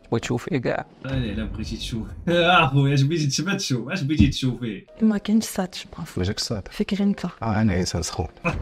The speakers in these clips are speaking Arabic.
بغيت تشوفيه كاع. الا بغيتي تشوف اخويا اش بغيتي تشبت شوف اش بغيتي تشوفي. ما كاينش صاد جباف. وجهك صاد. فكري انت. انا عيسى سخو.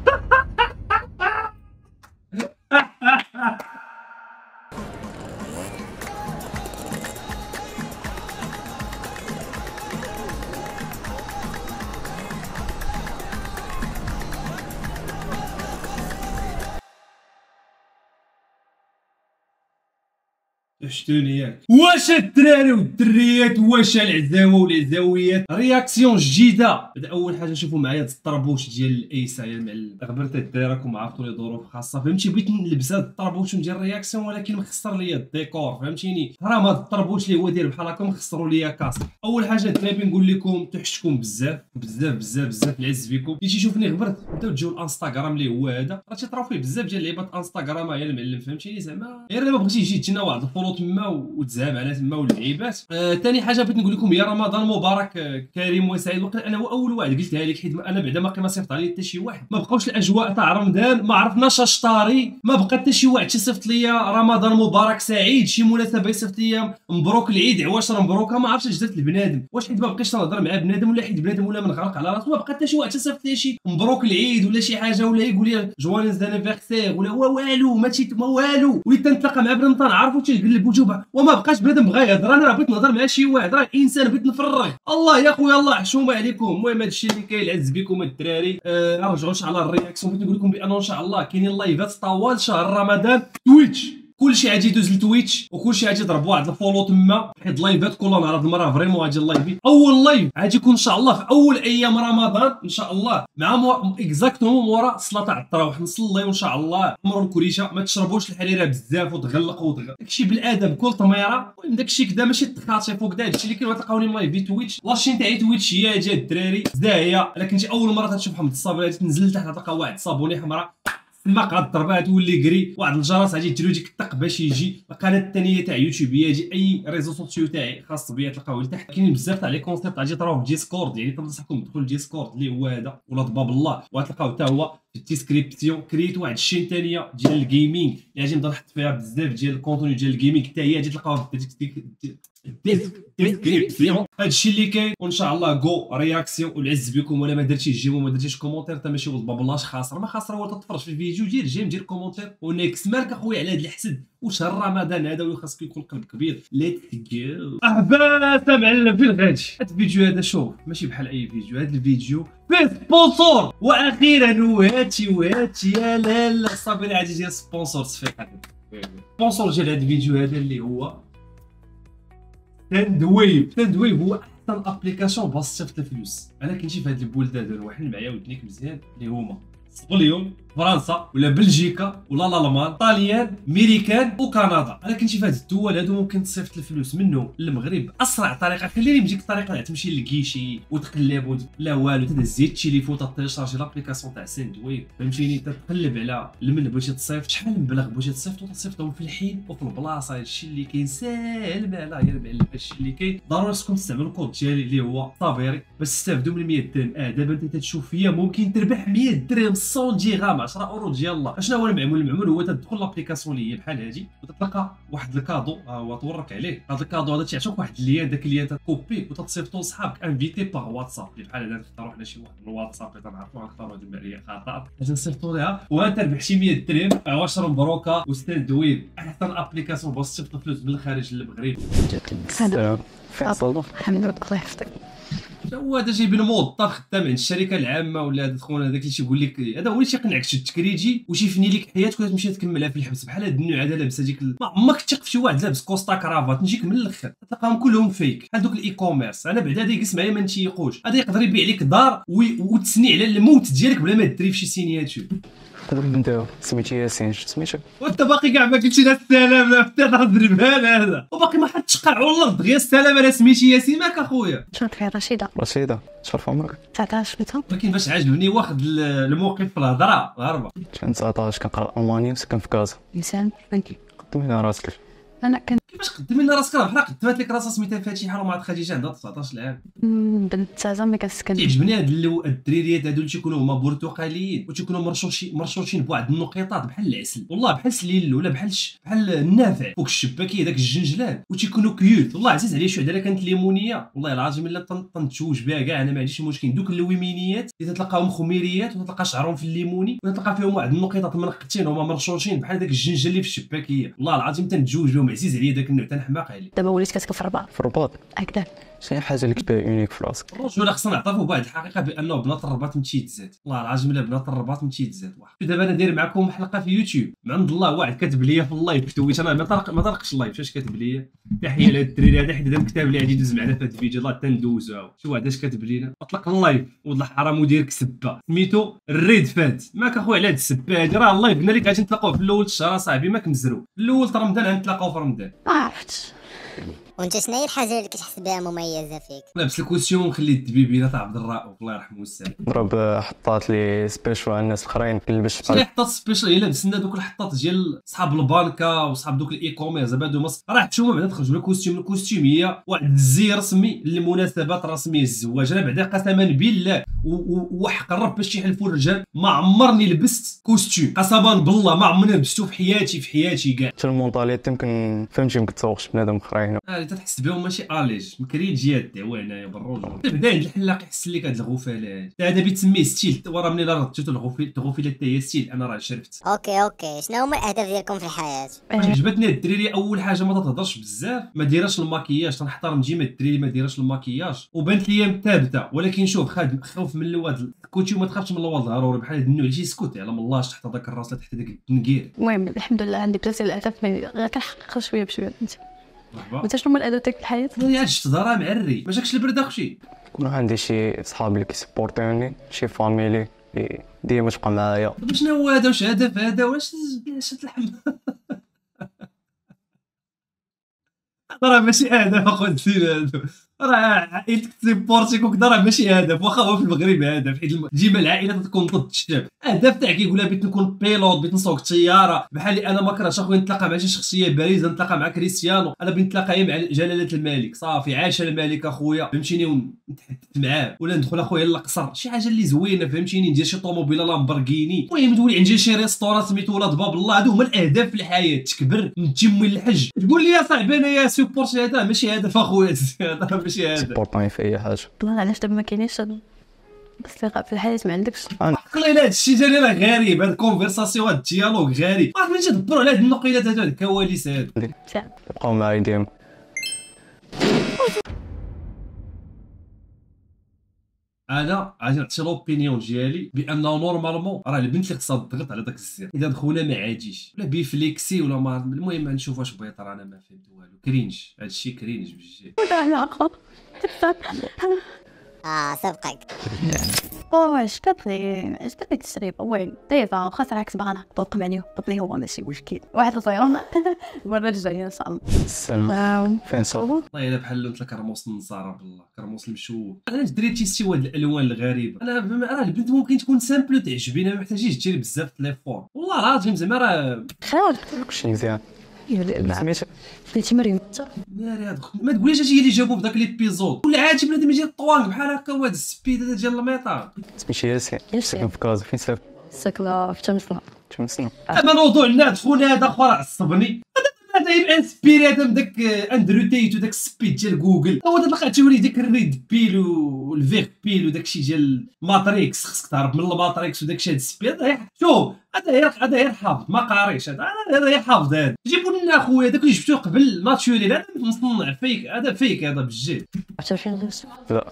شتوني ياك واش الدراري والدريات واش العزاوه والعزاويات رياكسيون جديده. بدا اول حاجه شوفوا معايا هاد الطربوش ديال الايسا يا المعلم غبرت الدايركم عرفتوا لي ظروف خاصه فهمتي بغيت نلبس هاد الطربوش وندير رياكسيون ولكن مخسر ليا الديكور فهمتيني راه هاد الطربوش اللي هو داير بحال هكا مخسروا ليا كاس. اول حاجه الدراري نقول لكم تحشتكم بزاف بزاف بزاف بزاف العز بكم اللي تيشوفني غبرت بداو تجيو الانستغرام اللي هو هذا راه تيطراو فيه بزاف ديال لعيبات انستغرام يا المعلم فهمتيني زعما غير ما بغيتي تجي تجينا واحد الفولو تما وتزعم على تما واللعيبات. ثاني حاجه بغيت نقول لكم يا رمضان مبارك كريم وسعيد وقت انا هو اول واحد قلتها لك حيت انا بعدا ما ما صيفط عليا حتى شي واحد ما بقاوش الاجواء تاع رمضان ما عرفناش اش طاري ما بقى حتى شي واحد صيفط ليا رمضان مبارك سعيد شي مناسبه يصيفط ليا مبروك العيد عواشر مبروكه ما عرفتش اش درت لبنادم واش حيت ما بقيتش نهضر مع بنادم ولا حيت بنادم ولا منغرق على راسو ما بقى حتى شي واحد صيفط ليا شي مبروك العيد ولا شي حاجه ولا يقول لي جوانيز انيفرسير ولا والو ما والو وليت تنتلاقى مع بنادم تنعرفو تيقلب وجهه وما بقاش بنادم بغى يهضر انا راه بغيت نهضر مع شي واحد راه انسان بغيت نفرغ الله يا خويا الله حشومه عليكم. المهم هادشي اللي كاين العز بكم الدراري نرجعوا ان شاء الله الرياكسيون بغيت نقول لكم بان شاء الله كاينين لايفات طوال شهر رمضان تويتش كلشي غادي يدوز لتويتش وكلشي غادي يضرب واحد الفولو تما حيت اللايفات كل نهار هاد المره فريمون غادي اللايف اول لايف غادي يكون ان شاء الله في اول ايام رمضان ان شاء الله مع اكزاكتومون مورا صلاه تاع التراويح نصليو ان شاء الله مروا الكريشه ما تشربوش الحريره بزاف وتغلقوا داكشي بالادب كل طميره المهم داكشي كدا ماشي التخاطي فوق داكشي اللي كاين تلقاوني ملايف في تويتش لاشين تاعي تويتش هي جا الدراري زاهيه الا كنتي اول مره تشوف حمد الصابون غادي تنزل لتحت تلقى واحد الصابوني حمراء تما قاد ضربها تولي كري واحد الجرس غادي تجري ديك الطق باش يجي القناه الثانيه تاع يوتيوب يجي اي ريزو سوسيو تاعي خاص بيا تلقاوه لتحت كاينين بزاف تاع لي كونسيبت غادي تراوه في ديسكورد يعني تنصحكم تدخلوا لديسكورد اللي هو هذا ولا ضباب الله وغتلقاو حتى هو في الديسكريبسيون كريت واحد الشين ثانيه ديال الجيمنج اللي غادي نبدا نحط فيها بزاف ديال الكونتوني ديال الجيمنج حتى هي غادي تلقاوها في الديسكريبسيون. هادشي اللي كاين وان شاء الله جو رياكسيون والعز بكم ولا ما درتيش جيم وما درتيش كومونتير حتى ماشي ضباب الله خاسر ما خاسر هو تتفرج في الفيديو دير جيم دير كومونتير ونيكس مالك اخويا على هاد الحسد وشهر رمضان هذا وخاصك يكون قلب كبير ليتس جو احباس معلم فين غادي هاد الفيديو هذا شوف ماشي بحال اي فيديو هاد الفيديو فيه سبونسور واخيرا وهاتي يا لالا صابري غادي يدير سبونسور صفيق سبونسور ديال هاد الفيديو هذا اللي هو ساندويف هو احسن ابليكاسيون باش تصيفط الفلوس انا كنتي في هاد البلدان هادو واحد معايا ودنيك مزيان اللي هما سبليون فرنسا ولا بلجيكا ولا الالمان طاليان ميريكان وكندا انا كنتي في هاد الدول هادو ممكن تصيفط الفلوس منهم للمغرب باسرع طريقه خليني نمشيك الطريقه تاع تمشي للكيشي وتقلب لا والو تهز التليفون تيشارجي لابليكاسيون تاع ساندويف فهمتيني تقلب على المن بغيتي تصيفط شحال من مبلغ بغيتي تصيفطو تصيفطهم في الحين وفي البلاصه هادشي اللي كاين ساهل مالا يا المعلم هادشي اللي كاين ضروري خصكم تستعملوا الكود ديالي اللي هو صابيري باش تستافدوا من 100 درهم دابا انت تشوف فيا ممكن تربح 100 درهم 100 درهم 10 اورو ديال الله شنو هو المعمول هو تدخل لابليكاسيون اللي هي بحال هادي وتتلقى واحد الكادو هو تورك عليه هذا الكادو هذا تيعطيك واحد اللين داك اللين تكوبي وتصيفطو لصحابك انفيتي باغ واتساب اللي بحال هذا نختاروا حنا شي واحد من الواتساب اللي تنعرفوا نختاروا هذه المعيه خطا باش نصيفطوا لها وانت ربحتي 100 درهم عواشر مبروكه وستاندويف احسن ابليكاسيون باش تصيفط فلوس من الخارج للمغرب. السلام فيصل حمد الله يحفظك هو هذا جايبين موظف خدام عند الشركه العامه ولا هذا خونا هذاك اللي تيقول لك هذا هو اللي تيقنعك تشد كريدي وتيفني لك حياتك وتمشي تكملها في الحبس بحال هذا النوع هذا لابس هذيك ما عمرك تثق في شي واحد لابس كوستا كرافات نجيك من الاخر تلقاهم كلهم فيك بحال دوك الاي كوميرس انا بعدا هذا يجلس معايا ما نتيقوش هذا يقدر يبيع لك دار وتسني على الموت ديالك بلا ما ديري في شي سينياتور. انت سميتي ياسين شنو سميتك وانت باقي كاع ما قلتي لا السلام لا حتى الزربان هذا وباقي ما حدش قاع والله غير السلام انا سميتي ياسين ماك اخويا شنو تفعل رشيده شرف عمرك 19 بيتهم ولكن باش عجبني واحد الموقف في الهضره هربه كان 19 كنقرا المانيا وساكن في كازا انسان فهمتي قدمي لنا راسك انا كنت كيفاش قدمي لنا راسك؟ راه بحال قدمت لك راسها سميتها فاتحه ومع خديجه عندها 19 عام. بنت زعما كنسكن. كيعجبني هاد الدريريات هادو اللي تيكونوا هما برتقاليين وتيكونوا مرشوشين بواحد النقيطات بحال العسل، والله بحال سليل ولا بحال النافع فوق الشباكيه داك الجنجلان وتيكونوا كيوت. والله عزيز عليا شي وحده الا كانت ليمونيه والله العظيم الا تنتزوج بها كاع، انا ما عنديش مشكل. دوك اللويمينيات اللي تلقاهم خميريات وتلقى شعرهم في الليموني وتلقى فيهم واحد النقيطات منقطين هما مرشوشين بحال داك الجنجل اللي في الشباكيه، والله العظيم تنتزوج بهم. عزيز عليا داك النوع تنحماق عليه. دابا وليت كتسكن في الرباط في الرباط هكذا. شنو الحاجه اللي كتبان يونيك في راسك؟ الرجل خصنا نعترفوا بواحد الحقيقه بانه بنات الرباط متيتزات، والله العظيم الا بنات الرباط متيتزات. دابا انا داير معكم حلقه في يوتيوب من عند الله، واحد كاتب لي في اللايف تويت، انا ما طرقش اللايف، فاش كاتب لي تحيه لهاد الدريري هذا حيت هذا الكتاب اللي غادي يدوز معنا في هاد الفيديو الله تندوزو. شي واحد اش كاتب لينا اطلق اللايف والله حرام وديرك سبه سميتو الريد فات. ماك اخويا على هاد السبه هادي راه اللايف قلنا لك غادي نتلاقاو في الاول الشهر صاحبي، ماك مزرو في الاول رمضان غنتلاقاو في رمضان. ما عرفتش. وانت شنو هي الحاجه اللي كتحس بها مميزه فيك؟ لابس الكوستيوم ونخلي الدبيبينه تاع عبد الرؤوف الله يرحمه والسلام. ضرب حطات لي سبيشال على الناس الاخرين كنلبس شي حطات سبيشال هي لابسنا دوك الحطات ديال صحاب البانكا وصحاب دوك الاي كوميرس زعما هادو مصر راه حشومه بعدا تخرج بالكوستيوم. الكوستيوم هي واحد الزي رسمي للمناسبات الرسميه الزواج. انا بعدا قسما بالله وحق الرب باش تيحلفوا الرجال ما عمرني لبست كوستيوم، قسما بالله ما عمرني لبستو في حياتي كاع. حتى المونطاليتي يمكن فهمتي ما كتسوقش بنادم اخرين اللي تحس بهم ماشي اليج مكري جهه الدعوه هنايا بالرجل. بدا عند الحلاق يحس لك هاد الغفالات هذا بيتسميه ستيل. وراه منين رديتو الغفيله حتى هي ستيل. انا راه شرفت. اوكي شنو هما الاهداف ديالكم في الحياه؟ عجبتني الدريري اول حاجه ما تهضرش بزاف، ما ديرش الماكياج. تنحترم ديما الدريري ما ديرش الماكياج وبانت ليا ثابته، ولكن شوف خوف من اللواد كوتشي وما تخافش من اللواد ضروري بحال هاد النوع اللي تيسكت على الله تحت هذاك الراس تحت داك التنكير. المهم الحمد لله عندي بزاف ديال الاهداف غير كنحقق شويه بشويه. مرحبا. وانت شنو هما الاهداف ديالك في الحياه؟ يا جت دارا معري ما جاكش البرد اخشي. يكون عندي شي صحابي اللي كيسبورتوني، شي فاميلي اللي ديما تبقى معايا. شنو هو هذا؟ واش هدف هذا؟ واش تلحم؟ راه ماشي هدف اخويا السير هذا، راه عائلتك تسيبورتيك وكذا راه ماشي هدف. واخا هو في المغرب هدف حيت ديما العائله تكون ضد الشاب. اهداف تاع كيقول لها بغيت نكون بيلوت، بغيت نسوق الطياره بحالي. انا ما كرهتش اخويا نتلاقى مع شي شخصيه بارزه، نتلاقى مع كريستيانو. انا بغيت نتلاقى مع جلاله الملك صافي عاش الملك اخويا فهمتيني ونتحدث معاه، ولا ندخل اخويا للقصر شي حاجه اللي زوينه فهمتيني، ندير شي طوموبيله لامبورغيني. المهم تولي عندي شي ريستوران سميتو ولاد باب الله. هادو هما الاهداف في الحياه. تكبر نتم الحج تقول لي يا صاحبي انا يا سوبورتي هذا ماشي هدف اخويا هذا ماشي هدف. سبورتوني في اي حاجه. والله علاش دابا ما كاينينش الاصدقاء في الحياه؟ ما عندكش؟ عقلي هذا الشيء جاني راه غريب. هاد الكونفرساسيون هاد الديالوغ غريب. عرفت ملي تدبروا على هاد النقيلات هادو هاد الكواليس هادو يبقاو معايا ديما. انا غادي نعطي لوبينيون ديالي بانه نورمالمون راه البنت اللي خصها تضغط على داك الزر. اذا دخلنا ما عاديش ولا بيفليكسي ولا ما المهم نشوف واش بغيت. انا ما فهمت والو. كرينج هادشي كرينج بجد. ولا علاقه. سبقك. واش كتبغي تشري وين دابا خاص راك باغا نطلق معني طبلي هو ماشي مشكل. واحد الطيران المره الجايه ان شاء الله. السلام فين صوب؟ والله الا بحال لونت كرموس النصارى بالله كرموس المشوه. علاش دريتي تيستوى هاد الالوان الغريبه؟ راه البنت ممكن تكون سامبل تعجبينا ما محتاجيش ديري بزاف ليفور. والله العظيم زعما راه خاول كلشي مزيان. سميتها سميتي مريم. ناري هاد ما تقوليش هادشي اللي جابوه في داك ليبيزود ولا عادي بنادم يجي الطوانق بحال هكا وهاد السبيد هذا ديال الميطال. سميتي ياسين ساكن في كازا. فين ساكن؟ ساكنه في تمسنا. تمسنا. اما موضوع الناس خونا هذا اخر عصبني. هذا يبقى انسبيري هذا من داك اندرو تيت وداك السبيد ديال جوجل. هو دابا توري ديك الريد بيل والفيغ بيل وداك الشيء ديال ماتريكس. خصك تهرب من الماتريكس وداك الشيء هذا السبيد. شوف هذا غير حافظ ما قاريش. هذا غير حافظ. هذا جيبوا لنا اخويا داك اللي جبتوه قبل ناتشوريل. هذا مصنع فيك. هذا فيك هذا بجد. عرفتي فين غير لا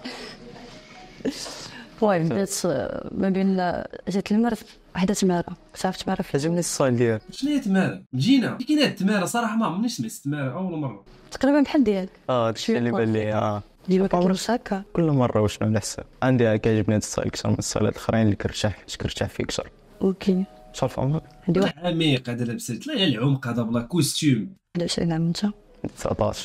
المهم بدات ما بين جات المرض وحده تماره. صافي تماره عجبني الستايل ديالك. شنو هي تماره؟ مجينا كاين هاد التماره صراحه ما عمرني سمعت التماره اول مره. تقريبا بحال ديالك. داكشي اللي بان لي ديما كنعرف هكا كل مره واش على حساب. عندي كيعجبني هاد الستايل اكثر من الستايلات الاخرين اللي كنرتاح فيه اكثر. اوكي شحال في عمرك؟ عندي واحد عميق هذا لابس لا العمق هذا بلا كوستيم. 21 عام. انت 19.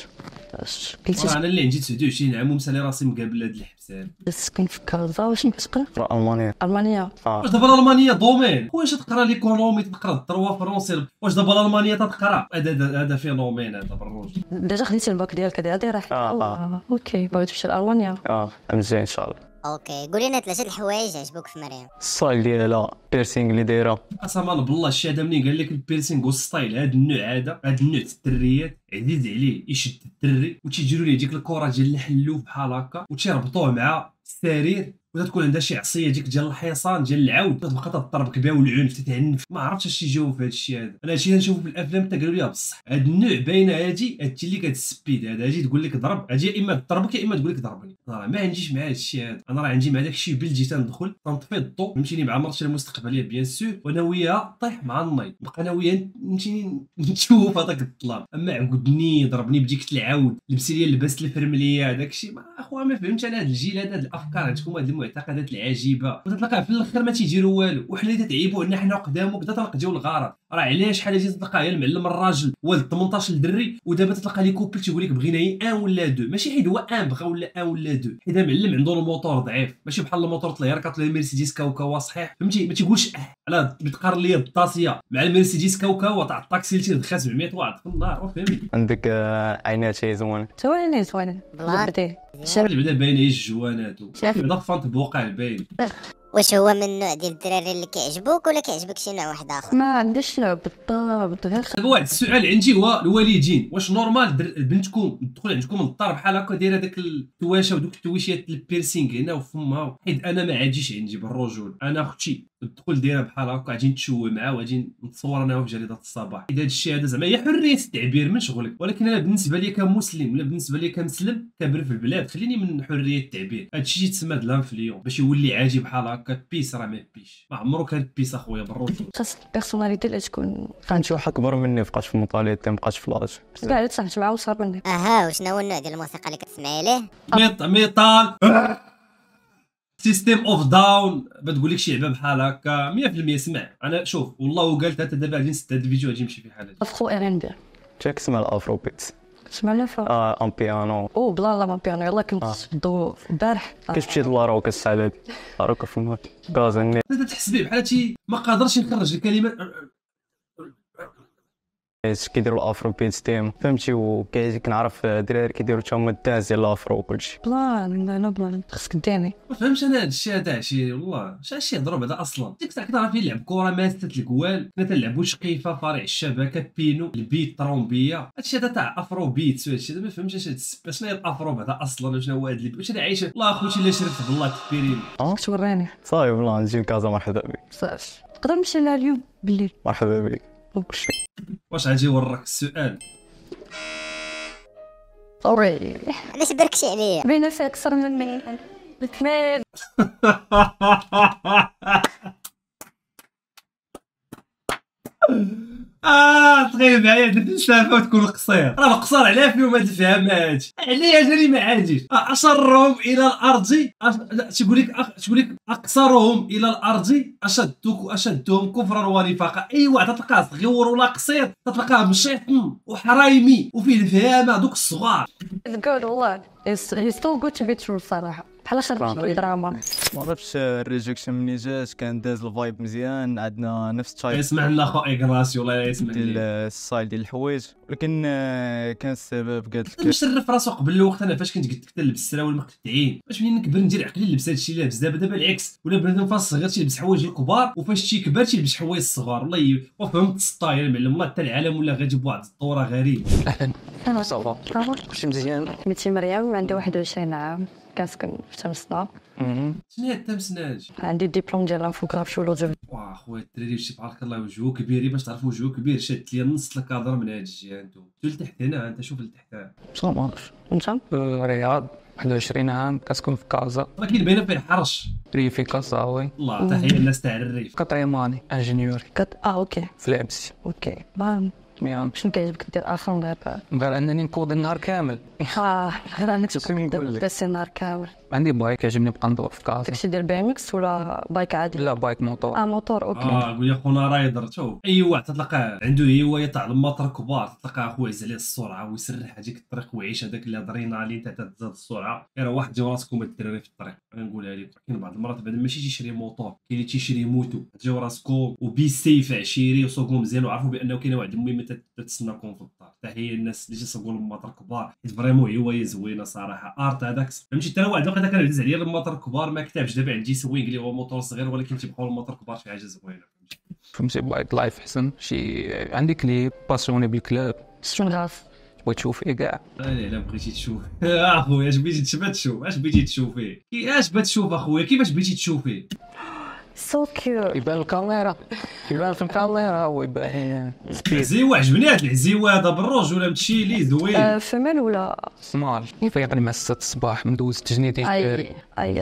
قلتي انا اللي عندي 29 عام ومسالي راسي مقابل هاد الحبسان. تسكن في كازا، واش كتقرا؟ في المانيا. المانيا. واش دابا الالمانيه دومين؟ واش تقرا ليكونومي، تقرا الدروا فرونسي، واش دابا الالمانيه تقرا؟ هذا فينومين هذا بالروج. ديجا خديتي الباك ديالك هادي راح. اوكي باغي تمشي لالمانيا. مزيان ان شاء الله. اوكي قولي لنا 3 الحوايج عجبوك في مريم. الصايل ديالها، بيرسينغ اللي دايره. قسما بالله الشي هذا منين قال لك البيرسينغ والستايل هذا النوع هذا النوع الدريات عزيز عليه يشد الدري، وتيجيروا ليه ديك الكره ديال الحلوف بحال هكا وتيربطوه مع السرير، وتكون عندها شي عصيه ديك ديال الحصان ديال العود تبقى تضربك بها والعنف تتعنف. ما عرفتش اش تيجاوب في هذا الشيء هذا. انا هادشي نشوفو في الافلام حتى قالوا لي بصح هذا النوع باينه هادي اللي كتسبيد هذا اجي تقول لك ضرب، اجي يا اما تضربك يا اما تقول لك ضربني. راه ما عنديش مع هذا الشيء هذا. انا راه عندي مع داك الشيء بلدي تندخل تنطفي الضو نمشيني مع مرتي المستقبليه بيان سور وانا وياها طيح مع النايض، نبقى انا وياها نمشي نشوف هذاك الظلام. اما عقدني ضربني بديك العود لبسي لي لبست الفرمليه هذاك الشيء. ما اخويا ما فهمتش انا هذا الجيل هذا الافكار عندكم هذه المعتقدات العجيبه وتتلقى في الاخر ما تيديروا والو، وحنا اللي تتعيبوا عنا حنا قدامك دا تنقضيو الغرض. راه علاش شحال هادي تلقى المعلم الراجل والد 18 دري ودابا تتلقى لي كوبل تيقول لك بغينا ان ولا دو، ماشي حيت هو ان بغا ولا ان ولا دو، حيت معلم عنده الموتور ضعيف ماشي بحال الموتور طلع كتطلع المرسيدس كاوكاوا صحيح فهمتي. ما تيقولش على بتقارن لي الداسيا مع المرسيدس كاوكاوا تاع الطاكسي اللي تيدخل 700 واط في النهار فهمتي. عندك عينات زوين. ثواني بلاتي اللي بعدا باينه هي الجوانات بعدا فانت بوقع الباين. واش هو من النوع ديال الدراري اللي كيعجبوك ولا كيعجبك شي نوع واحد اخر؟ ما عنديش بالضبط. دابا واحد السؤال عندي هو الوالدين واش نورمال بنتكم تدخل عندكم للدار بحال هكا دايره داك التواشه ودوك التويشات البيرسينغ هنا وفمها؟ حيت انا ما عاديش عندي بالرجول. انا اختي تدخل دايره بحال هكا غادي نتشوي معاه وغادي نتصور انا في جريده الصباح. حيت هذا الشيء هذا زعما هي حريه التعبير من شغلك، ولكن انا بالنسبه لي كمسلم ولا بالنسبه لي كمسلم كبر في البلاد خليني من حريه التعبير. هذا الشيء يتسمى د لانفليون باش يولي عادي بحال هكا. بيس راه ما بيش ما عمرو كان بيس اخويا بالرجول. خاص البيرسوناليتي اللي تكون كان شي واحد اكبر مني مابقاش في المطاليات مابقاش في لاج كاع اللي تصاحبت معاه وصار منك. وشنو هو النوع ديال الموسيقى اللي كتسمعي ليه؟ ميطال سيستيم اوف داون بتقول لك شي لعبه بحال هكا 100%. سمع انا شوف والله وقالت حتى دابا غادي نسد هذا الفيديو غادي نمشي في حالتي. افخو ارين بي تاك اسمها الافرو بيتس. تسمع لا فا ان بيانو. او بلا لا ما بيانو يلاه كنت الضو البارح كتمشي للاروكا السعدات اروكا في الموت كازني تحس به بحال هادشي ما قادرش نخرج الكلمات كيديروا الافرو بيتس تيم فهمتي. وكنعرف دراري كيديروا حتى هما الدانس ديال الافرو وكلشي بلان خصك ديني. ما فهمتش انا هذا الشيء هذا شي والله شي يهضروا بعدا اصلا. ديك الساعه كنت عارف يلعب كره ماست الكوال كنا تنلعبوا شقيفه فريع الشبكه بينو البيت ترومبيه هادشي هذا تاع افرو بيتس وهادشي ما فهمتش شنو هي الافرو بعدا اصلا وشنو هو هذا واش انا عايش والله اخوتي الا شرفت بالله كبيرين. توريني صايب والله نجي لكازا مرحبا بك. صافي نقدر نمشي لها اليوم بالليل. مرحبا بك. واش غادي يورك السؤال؟ اوري علاش بركشي عليا؟ بينا فيك اكثر من مين بثمين. تغيب معايا درت السالفه وتكون قصير. راه القصر علاه فيهم هاد الفهمات عليا جاني ما عاديش. اشرهم الى الارض تقول لك اقصرهم الى الارض اشدهم كفرا ونفاقا. ايوا تلقاه صغيور ولا قصير تلقاه مشيطن وحرايمي وفيه الفهامه دوك الصغار. good والله it's so good to be true صراحه بحال شرح دراما. ما عرفتش الريجكشن مني جات كان داز الفايب مزيان عندنا نفس التايب اسمع لنا خو اغراسي والله يسمع ديال لي الستايل ديال الحوايج ولكن كان السبب قالت لك مشرف راسو قبل الوقت. انا فاش كنت قلت لك تلبس السراول مقطعين باش منين نكبر ندير عقلي نلبس هادشي اللي لابس دابا العكس ولا بنادم فاش صغير تيلبس حوايج الكبار وفاش تيكبر تيلبس حوايج الصغار. والله وفهمت الستايل معلم والله حتى العالم ولا غادي بواحد الدوره غريب. انا صافا كلشي مزيان. سميتي مريم عندي 21 عام كنسكن في تمسنا. شنو هي التمسناج؟ عندي الدبلوم ديال انفوغرافيولوجي. واه خويا الدراري شتي بارك الله وجهو كبير باش تعرفوا وجهو كبير شاد ليا نص الكادر من هاد الجهه. انتم لتحت هنا انت شوف لتحت بصح ما عرفتش. انت رياض 21 عام كتكون في كازا راه كاين باينه فيه الحرش. ريفي كازاوي الله تحيه الناس تاع الريف. قطعيماني انجينيوري اوكي في الامسي. اوكي بان ميان. شنو كيعجبك دير اخر غير انني نكود النهار كامل. غير انك نقول لك. بس النهار كامل. عندي بايك كيعجبني نبقى ندور في كازا. داكشي ديال بي ام اكس ولا بايك عادي؟ لا بايك موطور. موتور اوكي. قول لي خونا رايدر. شوف اي واحد تلقاه عنده هوايه تاع المطر كبار، تلقاه اخويا عز عليه السرعه ويسرح هذيك الطريق ويعيش هذاك الادرينالين تاع تزاد السرعه. غير واحد جاو راسكم الدراري في الطريق، نقولها لكم كاين بعض المرات بعد ماشي تيشري موطور، كاين اللي تيشري موتو، جاو راسكم وبيسيف عشيري وسوقوا مزيان وعرفوا بانه كاينه واحد المهمه تتسناكم في الدار. تحيه الناس اللي تيسوقوا المطر كبار، حيت فريمون هوايه زوينه صراحه. ارت هذاك فهمتي. حتى واحد الوقت كان عزيز عليا المطر كبار ما كتبش. دابا عندي سوينغ اللي هو موتور صغير ولكن تيبقاو المطر كبار شي حاجه زوينه. فهمتي بايك لايف حسن شي. عندي كليب باسيوني بالكلاب. شنو غاف بغيت تشوفيه كاع. لا بغيتي تشوف اخويا اش بغيتي تشوف؟ اش بغيتي تشوفيه؟ اش بغيتي تشوف اخويا؟ كيفاش بغيتي تشوفيه؟ سو كيوت. يبان الكاميرا، يبان في الكاميرا ويبان عزيوه. عجبني هاد العزيوه هذا بالروج ولا متشي لي زوين. فمن ولا سمال. فيقني مع 6 الصباح مدوز تجنيدين اي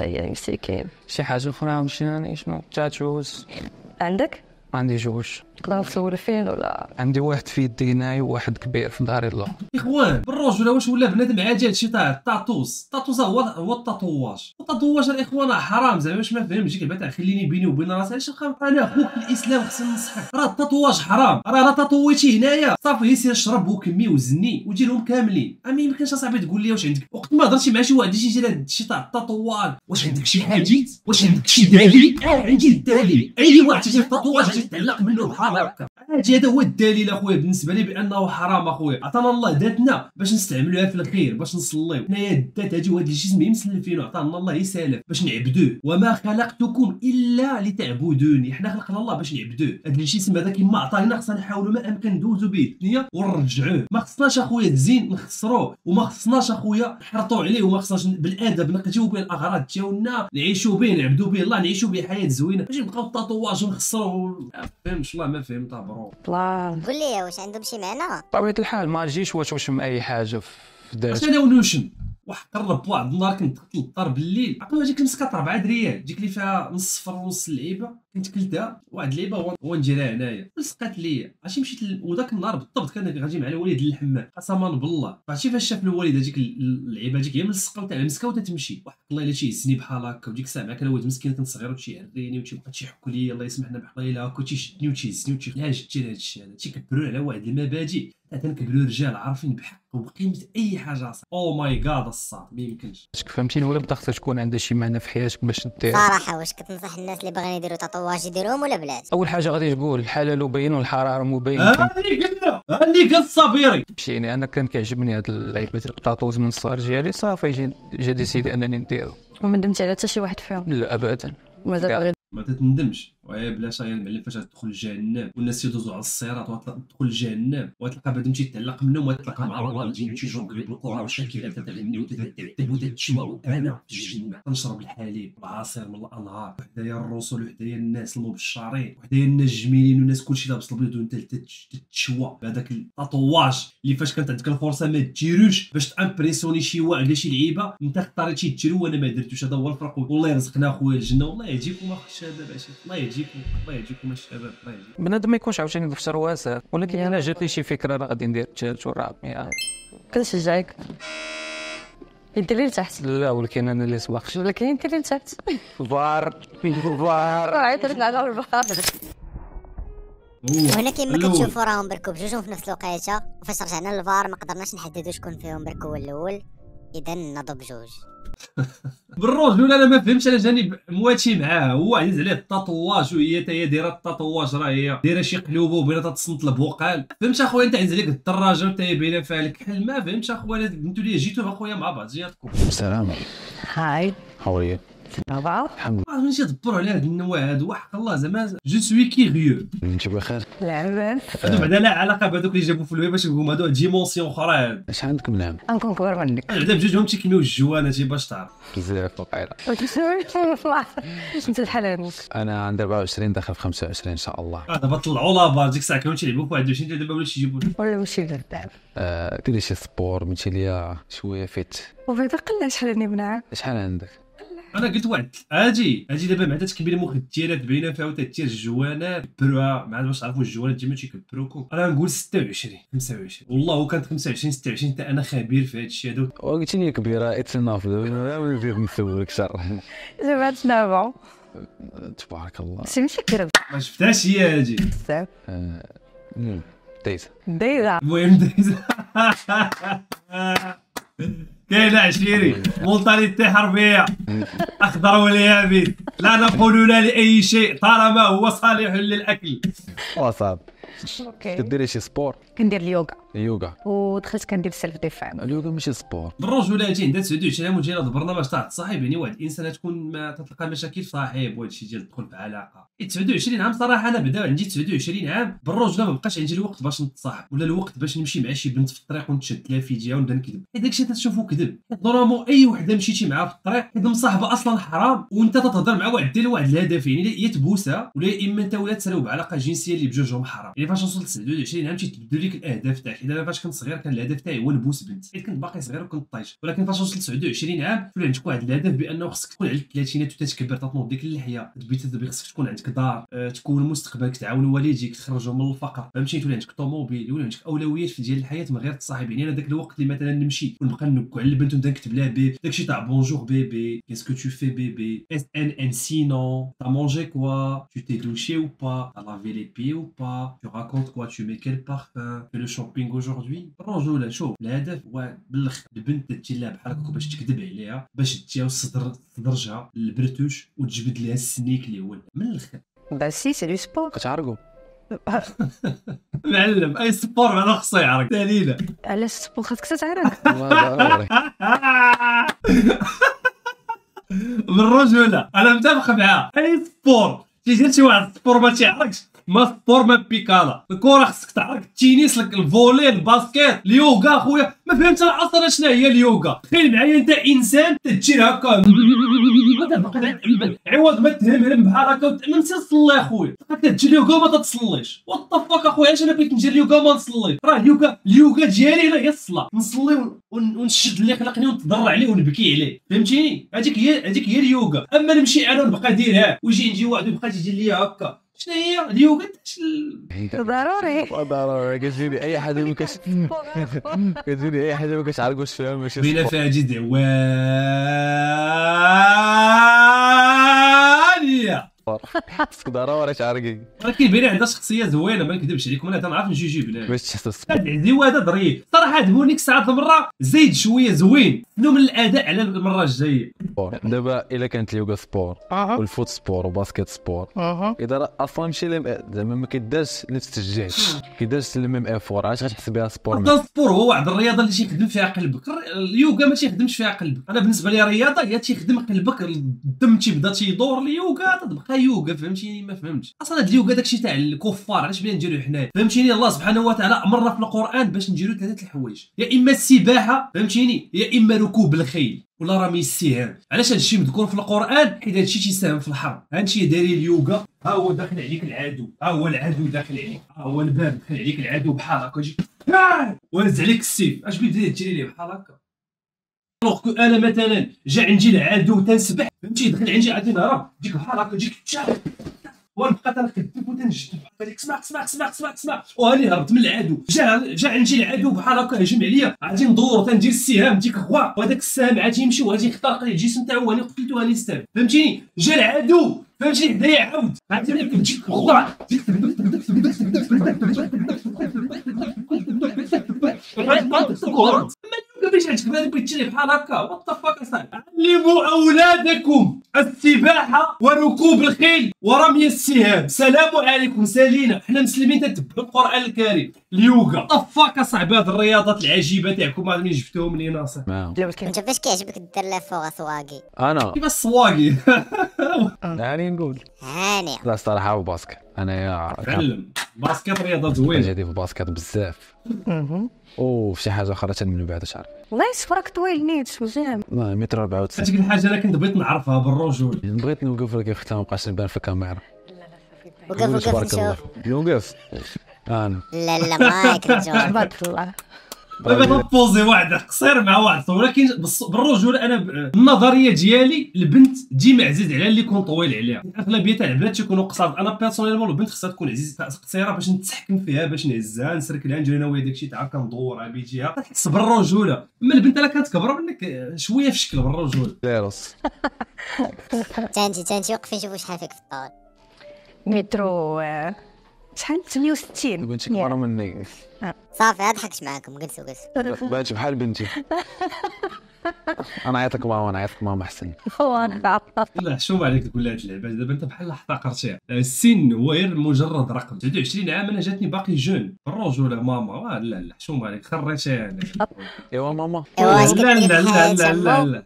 مسكين. شي حاجه اخرى مشينا شنو تاتوز. عندك؟ عندي جوج. تقدر تصور فين ولا؟ عندي واحد في يدي هنايا وواحد كبير في داري الله. اخوان بالروج ولا واش ولا بنادم عادي هادشي تاع التاتوز هو التاتواج. التاتواج الاخوان حرام زعما واش ما فهمتش. ديك البتاع خليني بيني وبين راسي علاش انا اخوك في الاسلام خصني ننصحك. راه التاتواج حرام. راه لا تطويتي هنايا صافي سير شرب وكمي وزني وديرهم كاملين. ما يمكنش اصاحبي تقول لي واش عندك وقت ما هضرتي مع شي واحد يجي هادشي تاع التاتواج واش عندك شي حاجه واش عندك شي دليل. عندي الدليل. اي واحد تيجي التاتواج تتعلق منه بحال هكا. هذا هو الدليل اخويا بالنسبه لي بانه حرام. اخويا عطانا الله ذاتنا باش نستعملوها في الخير، باش نصليو حنايا. الذات هذه وهذا الجسم مسلفين عطانا الله يسالف باش نعبدوه. وما خلقتكم الا لتعبدوني. حنا خلقنا الله باش نعبدوه. هذا الجسم هذا كيما عطانا خصنا نحاولوا ما امكن ندوزو به الدنيا ونرجعوه. ما خصناش اخويا تزين نخسروه، وما خصناش اخويا نحرطوا عليه، وما خصناش بالادب نقتيو به الاغراض ديالنا نعيشوا به نعبدوا به الله نعيشوا به حياه زوينه. ماشي نبقاو التطواج ونخسروه. فهمتش والله ما فهمت برو. بلان. قول لي واش عندهم شي معنى؟ بطبيعة الحال ما تجيش وتوشم اي حاجه في دارك. انا ونوشم واحد قرب واحد النهار كنت دخلت للدار بالليل عقلوا ديك المسكات 4 دريال ديك اللي فيها نص صفر ونص اللعيبه كنت كلتها واحد اللعيبه هو نديرها هنايا لصقات ليا. عرفتي مشيت وذاك النهار بالضبط كان غادي مع الوالد للحمام قسما بالله. عرفتي فاش شاف الوالد هذيك اللعيبه هذيك هي ملصقه تاع المسكه وتتمشي واحد الله الا تيهزني بحال هكا. وديك الساعه كان الوالد مسكين كنت صغير وتيعريني وتيبقى تيحكوا لي الله يسمحنا بحال الا هكا تيشدني وتيهزني علاش دير هذا الشيء هذا. تيكبروا على واحد المبادئ تنكبروا رجال عارفين بحق وبقيمه اي حاجه. او ماي جاد الصاد ما يمكنش. فهمتيني ولا بدا خصها تكون عندها شي معنى في حياتك باش دير. صراحه واش كتنصح الناس اللي باغيين يديروا تطواج يديروهم ولا بلاش؟ اول حاجه غادي تقول الحلال مبين والحرام مبين. اللي قال الصبيري مشيني انا كان كيعجبني هاد اللعيبه ديال الطاطوز من الصغر ديالي صافي جا ديسيدي انني نديرو. وما ندمتي على حتى شي واحد فيهم؟ لا ابدا. مازال باغي ما تتندمش. وهي بلاش يا المعلم فاش تدخل جهنم والناس يدوزوا على الصراط وتدخل جهنم وتلقى بنادم تيتعلق منهم وتلقى مع الله تنشرب الحليب العصير من الانهار وحدايا الرسل وحدايا الناس المبشرين وحدايا الناس الجميلين والناس كلشي لابس الابيض وانت تتشوى بهذاك التطواج اللي فاش كانت عندك الفرصه ما ديروش باش تامبريسوني شي واحد ولا شي لعيبه انت اختاريتي ديرو وانا ما درتوش. هذا هو الفرق. والله يرزقنا خويا الجنه. والله يهديكم اخ الشباب عشيت. الله يهديكم الشباب. الله يهديكم. بنادم ما يكونش عاوتاني في شرواسه ولكن انا جات لي شي فكره راه غادي ندير الثالث والرابع. كنشجعك يدير لي تحت. لا ولكن انا اللي سبقت. ولكن يدير لي تحت. فار عيطت على البحر. وهنا كيما كتشوفوا راهم بركو بجوجهم في نفس الوقيته وفاش رجعنا للفار ما قدرناش نحددوا شكون فيهم بركو هو الاول. اذا نضرب بجوج. بالرجل انا ما فهمتش. انا جاني مواتي معاه هو عزيز عليه التطواج وهي حتى هي دايره التطواج راه هي دايره شي قلوبه وبيناتها تصنت البوقال. فهمتش اخويا انت عزيز عليك الدراجه وحتى هي باينه فيها الكحل. ما فهمتش اخويا انتوا اللي جيتوا اخويا مع بعضياتكم. السلام. هاي How are you? بابا الحمد ماشي تدبروا على هاد النوع هادو وحق الله زعما جو سوي كيغيو. لله. انت بخير؟ لعبان هادو بعدا لا علاقه بهذوك اللي جابوا في الويب باش نقولوا هادو ديمونسيون اخرى. هاد اش عندكم نعم؟ غنكون كبر منك. بعدا بجوجهم تيكميو الجوانه باش تعرف. بزاف وقيله. انت الحلال. انا عندي 24 داخل في 25 ان شاء الله. دابا طلعوا لابار ديك الساعه كانوا تيلعبوا في 21 دابا ولاش يجيبوا. ولا ماشي اللعب. ديري شي سبور مشي ليا شويه فيت. وفي قلة شحال نبنع. شحال عندك؟ انا قلت واحد اجي دابا مع تكبير المخدرات باينه فيها وتتير الجوانات كبروها مع باش تعرفوا الجوانات ديما تيكبروكم. انا نقول 26 25 والله كانت 25 26 حتى انا خبير في هذا الشيء هذا. وقلت لي كبيره اتناف نزيد نسولك شرح. زعما شنو تبارك الله. سي ماشي كرب ما شفتهاش هي اجي بزاف دايز دايره. المهم دايز كاينه عشيري مونطاليتي حربيه اخضر واليابس لا نقول لا لاي شيء طالما هو صالح للاكل. صعب. اوكي كديري شي سبور؟ كندير اليوغا يوغا. ودخلت كندير سيلف ديفان. اليوغا ماشي سبور. بالرجوله هادي عندها 29 عام وجاي لهاد البرنامج تاع الصاحب يعني واحد الانسان تكون ما تلقى مشاكل في صاحب وهذا الشيء ديال الدخول في علاقه. 29 عام صراحه انا بدا عندي 29 عام بالرجوله ما بقاش عندي الوقت باش نتصاحب ولا الوقت باش نمشي مع شي بنت في الطريق ونتشد لها في جهه ونبدا نكذب. داك الشيء تشوفو كذب نورمالمون. اي وحده مشيتي معاها في الطريق حيت مصاحبه اصلا حرام وانت تتهضر مع واحد ديال واحد الهدف يعني يا تبوسها ولا يا اما انت ولا تسالو بعلاقه جنسيه اللي بجوجهم حرام. يعني فاش وصلت 29 عام تيتبدلوا لك الاهداف تاعك. انا فاش كنت صغير كان الهدف تاعي هو نبوس بنت حيت كنت باقي صغير وكنت طايش. ولكن فاش وصلت 29 عام تولي عندك واحد الهدف بانه خصك تكون على الثلاثينات وتتكبر تنوض ديك اللحيه تبي خصك تكون عندك دار تكون مستقبلك تعاون والديك تخرجهم من الفقر فهمتي. تولي عندك طوموبيل ولا عندك اولويات في ديال الحياه من غير تصاحب. يعني انا داك الوقت اللي مثلا نمشي ونبقى نكو على البنت ونبدا نكتب لها داكشي تاع بونجور بيبي كيسكو تو في بيبي اس ان ان سينون تا مونجي كوا tu t'es douché ou pas t'as lavé les pieds ou pas tu racontes quoi tu mets quel parfum fais le shopping aujourd'hui. الرجوله شوف الهدف هو بالاخر البنت تجي لها بحال هكا باش تكذب عليها باش تجيها وصدرجها البرتوش وتجبد لها السنيك اللي هو من الاخر. با سي سي دو سبور. كتعرقوا معلم اي سبور بعدا خصو يعرق دليله. علاش السبور خاصك تعرف؟ بالرجوله انا متفق معاه. اي سبور تيجي شي واحد سبور ما تيعرقش ما سبور ما بيكالا. الكره خصك تعرق التنس الفولي الباسكيت اليوغا اخويا ما فهمت انا اصلا شنو هي اليوغا. تخيل معايا انت انسان تجي هكا عوض ما تهمهم بحال هكا نمشي نصلي اخويا تجي اليوغا ما تتصليش. وات فاك اخويا علاش انا بغيت ندير اليوغا ما نصلي؟ راه اليوغا ديالي انا هي الصلاه نصلي ونشد اللي خلقني ونتضرع عليه ونبكي عليه فهمتيني. هذيك هي اليوغا. اما نمشي انا ونبقى نديرها ويجي نجي واحد ويبقى تيجي ليا هكا شنو هي اليوغا؟ ضروري كتجيني اي حاجه ما كتجيني اي حاجه ما كتعرقوش فيها ماشي بلا فيها جد عوانيه خصك ضروري تعرقي ولكن بيني عندها شخصيه زوينه ما نكذبش عليكم. انا تنعرف نجي بلا باش تحس هاد الزواده ظريف صراحه. عجبوني ساعات المره زيد شويه زوين من الاداء على المره الجايه. دابا الا كانت اليوغا سبور والفوت سبور وباسكيت سبور اذا اصلا ماشي زعما ما كيدارش نفس الجهد كيدارش الميم افور علاش غتحس بها سبور؟ اصلا السبور هو واحد الرياضه اللي تيخدم فيها قلبك. اليوغا ما تيخدمش فيها قلبك. انا بالنسبه لي رياضه هي تيخدم قلبك الدم تيبدا تيدور. اليوغا تبقى يوغا فهمتيني. ما فهمتش اصلا هاد اليوغا داكشي تاع الكفار علاش بغينا نديروه حنايا فهمتيني. الله سبحانه وتعالى امرنا في القران باش نديروا ثلاثه الحوايج يا اما السباحه فهمتيني يا اما ركوب الخيل ولا رمي السهام. علاش هادشي مذكور في القران؟ حيت هادشي تيساهم في الحرب. هادشي داير اليوغا ها هو داخل عليك العدو ها هو العدو داخل عليك ها هو الباب داخل عليك العدو بحال هكا يجي وهز عليك السيف اش بغيتي تجري ليه بحال هكا. لوغ كو انا مثلا جا عندي العدو تنسبح فهمتي دخل عندي غادي نهرب تجيك بحال هكا تجيك ونبقى تنخدم وتنجد هذيك اسمع وهاني هربت من العدو. جا عندي العدو بحال هكا هجم عليا غادي ندور تندير السهام ديك غوا وهذاك السهام عاد يمشي وغادي يخترق لي الجسم تاعو وهاني قتلتو هاني ستاب فهمتيني. جا العدو فهمتيني حدايا عاود غادي تجيك غوا باش عندك بغيت تشري بحال هكا وات فاك اصاحبي. علموا اولادكم السباحه وركوب الخيل ورمي السهام. سلام عليكم سالينا حنا مسلمين تتبعوا القران الكريم. اليوغا طفاك اصاحبي هاد الرياضات العجيبه تاعكم هاد اللي جبتوهم لينا اصاحبي. انت فاش كيعجبك دير لا فوغ سواقي؟ انا كيف السواقي يعني نقول هاني لا الصراحه هو باسكت. انا فعلا باسكت رياضه زوينه جدي في الباسكت بزاف وفي شي حاجه اخرى من بعد شعر نايس فراك طويل نيت مزيان متر 94. هذيك الحاجه انا كنت بغيت نعرفها بالرجول. بغيت نوقف لك اختي ما بقاش نبان في الكاميرا. وقف نوقف انا لا مايك رجال تبارك الله. دابا بوزي واحد قصير مع واحد طويل، ولكن بالرجوله انا النظريه ديالي البنت ديما عزيز عليها اللي يكون طويل عليها. اغلبيه تاع البنات تيكونوا قصار. انا بيرسونيلمون البنت خصها تكون عزيز قصيره باش نتحكم فيها، باش نهزها نسركلها ندير انا ويا داكشي تاع كندورها بيجيها تحس بالرجوله. اما البنت الا كانت كبره منك شويه في شكل بالرجوله. دايرس تانتي وقفي نشوفوا شحال فيك في الطول. مترو شحال 68 بنتي كبر مني. صافي ضحكت معاكم جلسوا بانت بحال بنتي. انا عيطك ماما احسن. لا حشومه عليك تقول لها هاد اللعبه دابا انت بحال احتقرتيها. السن هو غير مجرد رقم. 29 عام انا جاتني باقي جون بالرجوله ماما. لا حشومه عليك خريتيها. ايوا ماما. لا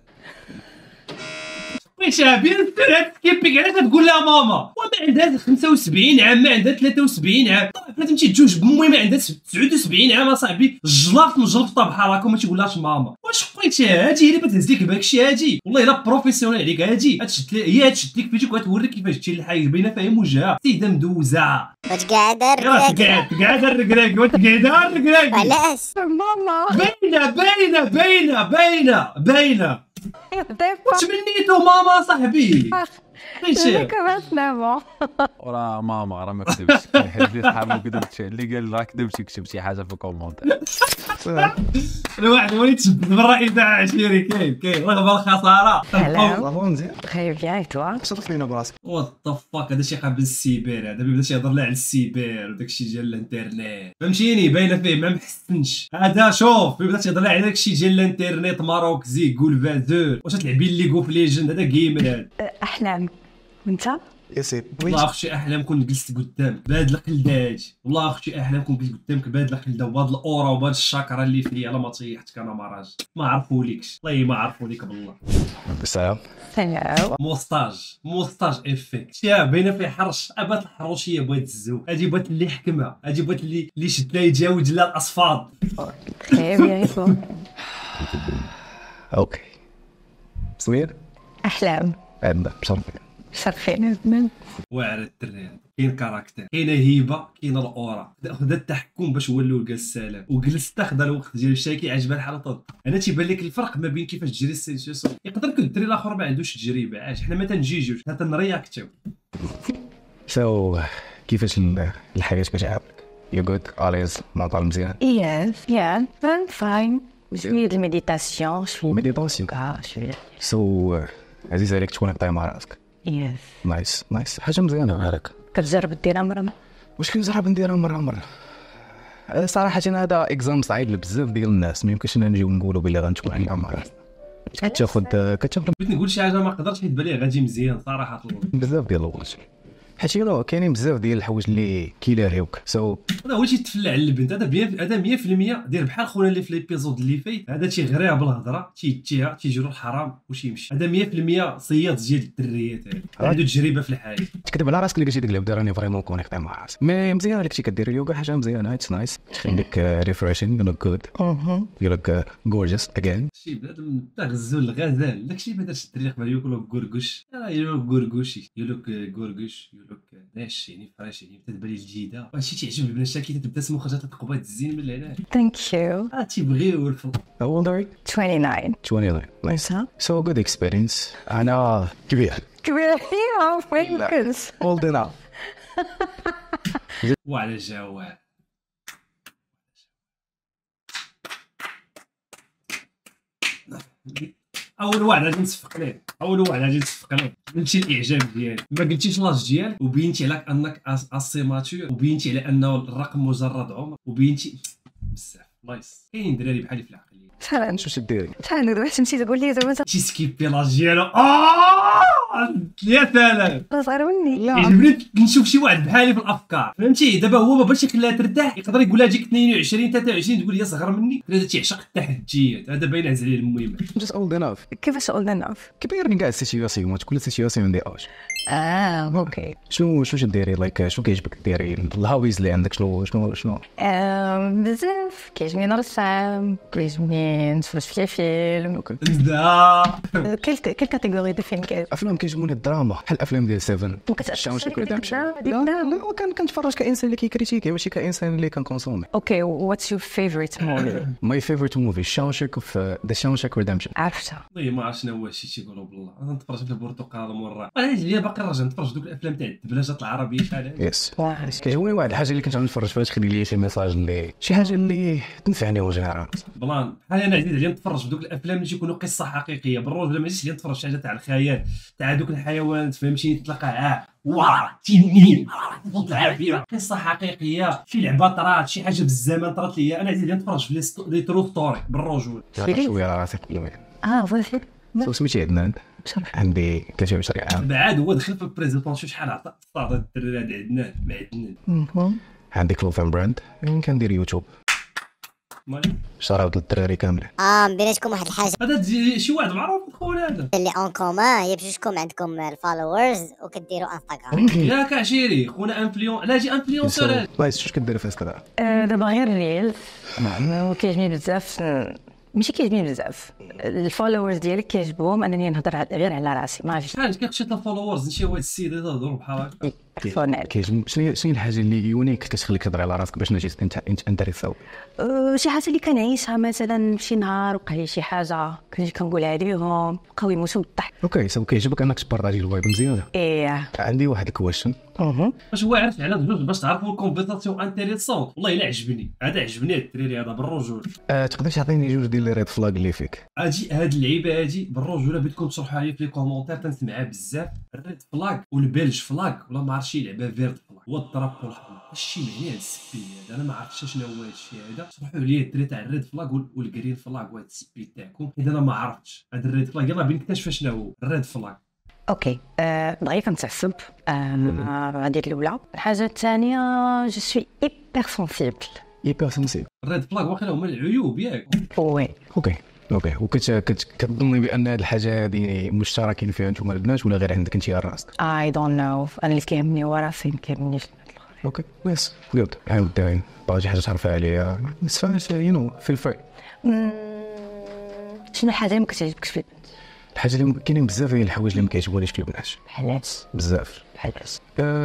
شابين الثلاث كيفك علاش تقول لها ماما وما عندها 75 عام، ما عندها 73 عام. طيب تمشي تجوج بامي ما عندها 79 عام اصاحبي، الجلاط مجلطه بحال هكا وما تيقولهاش ماما. واش بقيتي هادي هي اللي بتهز لك بهادشي هادي؟ والله الا بروفيسيونيل عليك هادي هي تشد لك فيديو وتوريك كيفاش تشيل الحاجه باينه فيها وجهها سيده مدوزه. واش قاعده قاعده الركراكي وتقعدها الركراكي. علاش ماما باينه تمنيتو ماما صاحبي. كمان ماما وراه ماما راه ما كذبش. حيت صحابو كذبتي اللي قال راه كذبتي كتب شي حاجه في الكومونتير. الواحد وليت تشبت بالراي تاع عشيري. كاين رغبه الخساره. خايف bien et toi صدق لينا براسك. وات ذا فاك هذا شي قبل السيبر. هذا بدا يهضر لها على السيبر وداكشي ديال الانترنت فهمتيني باينه فيه ما محسنش. هذا شوف بدا تيهضر لها على داكشي ديال الانترنت ماروك زي قول فازور. واش تلعبي ليغو في ليجند هذا جيمر هذا احلام وانت يا سيدي والله اختي احلام كون جلست قدامك بهاد القلده هادي. والله اختي احلام كون جلست قدامك بهاد القلده وبهاد الاورا وبهاد الشاكرا اللي فيا على ما طيحتك انا مراجل ما عرفوليكش. والله ما عرفوليك بالله. بالسلام. موستاج افيكت شي باينه فيه حرش. بات الحروشيه بغات الزو هادي بات اللي حكمها هادي بات اللي شد لها يتجاوز لها الاصفاد. خايف bien et toi اوكي صغير احلام عندنا بصراحه شرفين واعر الدراري. كاين كاركتير كاينه هيبه كاينه الاورا. خذ التحكم باش هو الاول قال السلام وجلس تاخذ الوقت ديال الشاكي عجبها الحال طب. انا تيبان لك الفرق ما بين كيفاش تجري السيتوياسيون. يقدر كل الدري الاخر ما عندوش تجربه عاش. حنا ما تنجيجوش حنا تنرياكتيو. سو كيفاش الحياه كتعاملك؟ يو جود اليز معطى مزيان. yes fine شويه الميديتاسيون شويه ميديتاسيون شويه سو عزيز عليك تكون قايم مع راسك. yes نايس حاجه مزيانه هذاك. كتجرب ديرها مره واش كنجرب نديرها مره صراحه هذا اكزام صعيب لبزاف ديال الناس. ما يمكنش نجيو نقولوا بلي غنكون عندنا مع راسنا. كتاخذ بغيت نقول شي حاجه ما قدرتش حيت بالي غادي مزيان صراحه بزاف ديال الوقت حيت كاينين بزاف ديال الحوايج اللي كيلاهيوك. هذا هو تيتفلع على البنت. هذا 100% دير بحال خونا اللي في ليبيزود اللي فايت. هذا تيغريها بالهضره تيتيها تيجرو الحرام وتيمشي. هذا 100% صياد ديال الدريات. هذا عنده تجربه في الحياه. تكذب على راسك اللي قلتي ديك العبده راني فريمون كونيكتي مع راسك. مي مزيان اللي كنتي كدير اليوغا حاجه مزيانه. اتس نايس عندك ريفريشين يو لوك جود يو لوك غورجيوس اجين. شي بنادم تاع غزول الغزال داكشي ما دارش الدري قبل ياكلوا غورغوش. يو لوك غورغوشي يو لوك غورغوش يو لوك ناش يعني فريش يعني تتبان لي الجديده. واش تيعجب البنات شاكي تبدا سمو خرجت القبات الزين من هنا. ثانك يو تيبغيو الفل. How old are you? 29. Nice. So a good experience. أنا كبير فيها يمكن old enough. وعلى الجواب اول واحد غادي نصفق ليه نمشي الاعجاب ديالك. ما قلتيش لاج ديالك وبينتي عليك انك اسيماتور وبينتي على انه الرقم مجرد عمر وبينتي بزاف نايس. كاين دراري بحالي في العقليه. شحال شو ديري؟ شحال رحت نمشي تقول لي زعما شي سكيبي لاج ديالو. يا سلام صغير مني. عجبني نشوف شي واحد بحالي في الافكار فهمتي. دابا هو ما باش يخليها ترتاح يقدر يقول لها جيك 22 23 تقول لي صغر مني. هذا تيعشق التحديات. هذا باين عليه المهم. Just old enough. كيفاش old enough؟ كبير كاع السيتياسيون كل سيتياسيون دي اج. اوكي. شنو ديري لايك شنو كيعجبك ديري الهوبيز اللي عندك شنو بزاف كيعجبني نرسم كيعجبني نتفرج في فيلم. لا كل كاتيجوري دو فيلم كيعجبني. افلام كيعجبوني الدراما بحال الافلام ديال 7 شاونشيك ريدمشن. لا كنتفرج كانسان اللي كيكريتيكي ماشي كانسان اللي كنكونسومي. اوكي what's your favorite movie؟ ماي فيفورت موفي شاونشيك اوف ذا شاونشيك ريدمشن. عرفتها. والله ما عرفت شنو هو هادشي تيقولوا بالله. انا نتفرج في البرتقال مرة انا اللي باقي راجع نتفرج دوك الافلام تاع الدبلجات العربيه شحال هادي. يس كيعجبوني واحد الحاجه اللي كنت غنتفرج فيها تخلي لي شي ميساج اللي شي حاجه اللي تنفعني وجهها. بلان بحال انا عزيز عليا نتفرج في دوك الافلام اللي تيكونوا قصه حقيقيه بالرجل، ما عزيزش عليا نتفرج شي حاجه تاع الخيال تاع دوك الحيوانات فهمتيني تلقى تنين قصه حقيقيه شي لعبه طرات شي حاجه بالزمن طرات ليا. انا عزيز عليا نتفرج في لي ترو ستوري بالرجل. شويه راسي فهمتي. سميتي عدنان عندي 23 عام. بعد هو دخل في البريزيدون شوف شحال عطى هذا الدري هذا عندنا ما عندنا. عندي كلوثين براند كندير يوتيوب شراوت للدراري كاملين. بيناتكم واحد الحاجه هذا شي واحد معروف خونا هذا اللي اون كومان هي بجوجكم عندكم الفولورز وكديروا انستغرام. ياك عشيري خونا انفليون لا جي انفلونسور. بايس شوش كدير في انستغرام؟ دابا غير ريل كيعجبني بزاف، ماشي كيعجبني بزاف الفولورز ديالك كيعجبهم انني نهضر غير على راسي ما عرفتش شحال كيخشى الفولورز شي واحد السيد يهضر بحال هكا. كيعجبني شنو الحاجه اللي يونيك كتخليك تهضر على راسك باش نجي انت انتريساو؟ شي حاجه اللي كنعيشها مثلا شي نهار وقع لي شي حاجه كنجي كنقولها ليهم بقاو يموتوا بالضحك. اوكي سو كيعجبك انك تبارطاجي الفايب مزيانه. ايه عندي واحد الكويشن باش هو عرف على الجوج باش تعرفوا الكونفرساسيون انتريسون. والله الا عجبني هذا الدريري هذا بالرجل. تقدر تعطيني جوج ديال لي ريد فلاغ اللي فيك؟ اجي هاد اللعيبه هادي بالرجوله بدكم تشرحوها لي في لي كومونتير تنسمعها بزاف. الريد فلاغ والبلج فلاغ ولا ما عرفتش شي لعبه فيرد فلاغ هو الضرب والحمر. الشيء معني هاد السبي هذا انا ما عرفتش شنو هو هادشي هذا. شرحوا لي الدري تاع الريد فلاغ والجرين فلاغ وهاد السبي تاعكم اذا انا ما عرفتش. هاد الريد فلاغ يلاه بنكتشف شنو هو الريد فلاغ. اوكي دغيا كنتعصب هذه الاولى. الحاجه الثانيه جو سوي ايبر سنسيبل. الريد فلاغ واخا هما العيوب ياك. وي اوكي كتظني بان هاد الحاجه هذه مشتركين فيها نتوما البنات ولا غير عندك انت راسك؟ اي دونت نو انا اللي كيهمني هو راسي ما كيهمنيش. اوكي يس جود عاود داين باغي شي حاجه تعرفها عليا نسفاش فيل فري. شنو الحاجه اللي ما كتعجبكش في البنت؟ الحاجه اللي كاينين بزاف ديال الحوايج اللي ما كيعجبونيش في البنات. بحالاش بزاف بحالاش